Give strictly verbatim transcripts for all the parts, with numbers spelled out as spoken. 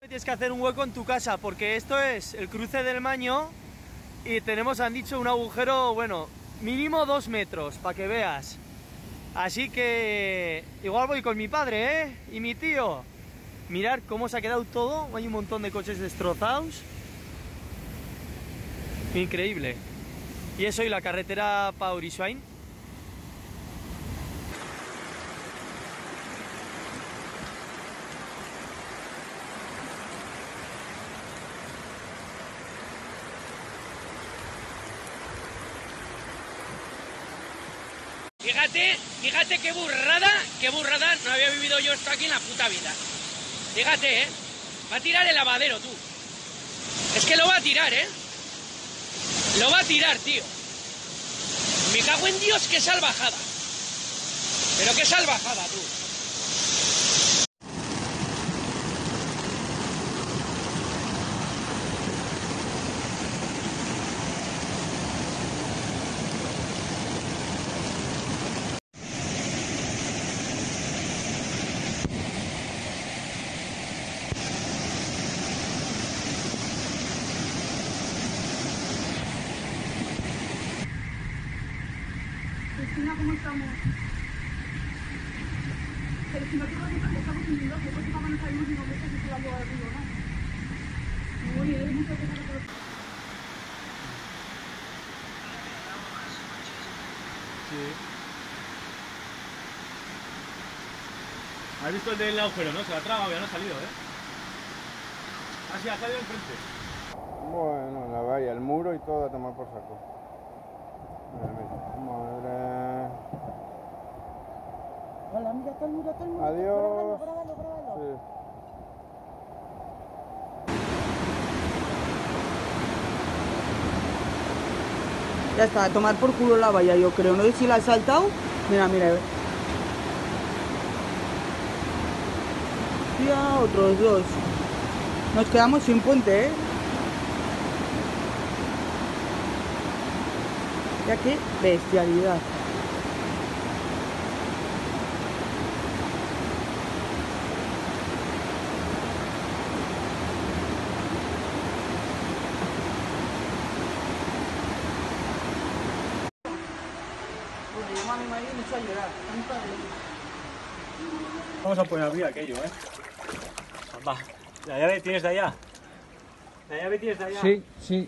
Tienes que hacer un hueco en tu casa porque esto es el cruce del Maño y tenemos, han dicho, un agujero, bueno, mínimo dos metros, para que veas. Así que igual voy con mi padre, ¿eh? Y mi tío. Mirad cómo se ha quedado todo, hay un montón de coches destrozados. Increíble. Y eso y la carretera para Uriswain. Fíjate, fíjate qué burrada, qué burrada, no había vivido yo esto aquí en la puta vida. Fíjate, ¿eh? Va a tirar el lavadero, tú. Es que lo va a tirar, ¿eh? Lo va a tirar, tío. Me cago en Dios, qué salvajada. Pero qué salvajada, tú. Cristina, ¿cómo estamos? Pero si no te preocupes, que estamos unidos, que porque mamá no sabemos ni dónde está circulando ahora mismo, ¿no? Muy bien, mucho que saber. Sí. ¿Has visto el del agujero, no? Se la traba, ya no ha salido, ¿eh? Ah, sí, ha salido enfrente. Bueno, la valla, el muro y todo a tomar por saco. Mira, mira. Madre. Hola, mira, está el muro, está el muro. Adiós. Grábalo, grábalo, Sí. Ya está, a tomar por culo la valla, yo creo. No sé si la ha saltado. Mira, mira. Ya, otros dos. Nos quedamos sin puente, ¿eh? Ya qué bestialidad. A mi marido me echó a llorar. Vamos a poner abrir aquello, ¿eh? Va. ¿La llave tienes de allá? ¿La llave tienes de allá? Sí, sí.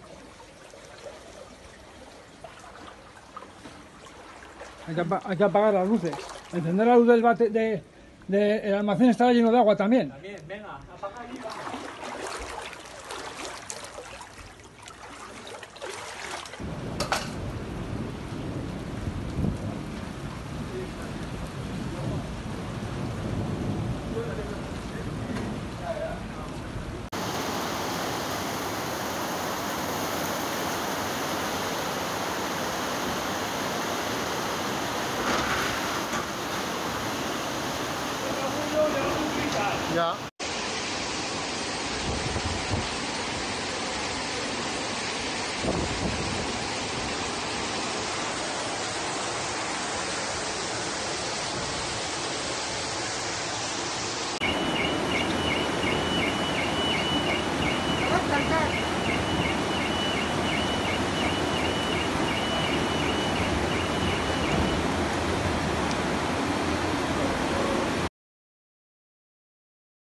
Hay que, apa- hay que apagar las luces. Encender la luz del bate de, de- el almacén estaba lleno de agua también. También, venga, apaga allí, va. Ya.